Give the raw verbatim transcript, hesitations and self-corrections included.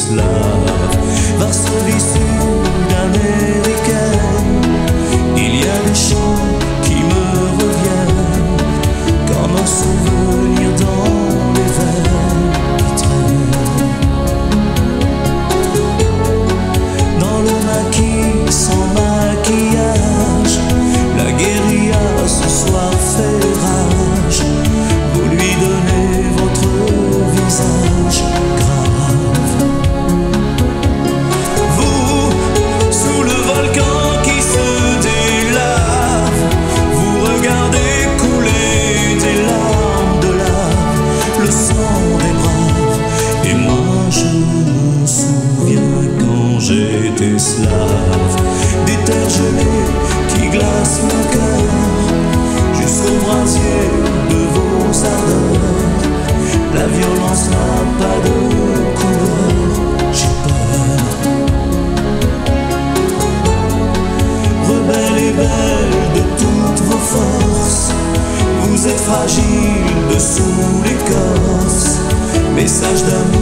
Yougoslave, Varsovie sud-américaine. Il y a des chants qui me reviennent comme un souvenir dans les veines qui traînent. Dans le maquis sans maquillage, la guérilla ce soir fait rage. Vous lui donnez votre visage grave. Vous, sous le volcan qui se délave, vous regardez couler des larmes de lave, le sang des braves. Et moi je me souviens quand j'étais slave, des terres gelées qui glacent mon cœur jusqu'au brasier de vos ardeurs. La violence n'a pas de couleur, j'ai peur. Rebelle et belle de toutes vos forces, vous êtes fragile dessous l'écorce. Message d'amour